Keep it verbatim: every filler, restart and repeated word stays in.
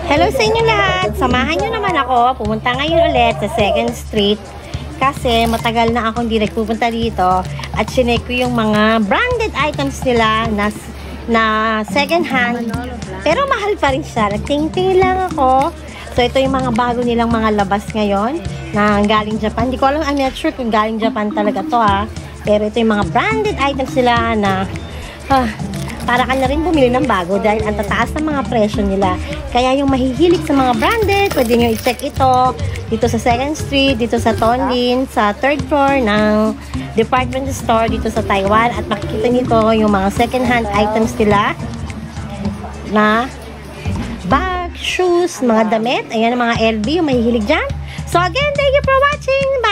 Hello sa inyo lahat! Samahan nyo naman ako. Pumunta ngayon ulit sa second Street kasi matagal na akong hindi nagpupunta dito at sinek ko yung mga branded items nila na, na second hand. Pero mahal pa rin siya. Nagtingin-tingin lang ako. So ito yung mga bago nilang mga labas ngayon na galing Japan. Hindi ko alam, I'm not sure kung galing Japan talaga to ha. Pero ito yung mga branded items nila na ah, para ka na rin bumili ng bago dahil ang tataas ng mga presyo nila. Kaya yung mahihilig sa mga branded, pwede nyo i-check ito dito sa second Street, dito sa Tonlin, sa third floor ng department store dito sa Taiwan. At makikita nito yung mga second hand items nila na bag, shoes, mga damit. Ayan ang mga L V, yung mahihilig dyan. So again, thank you for watching. Bye!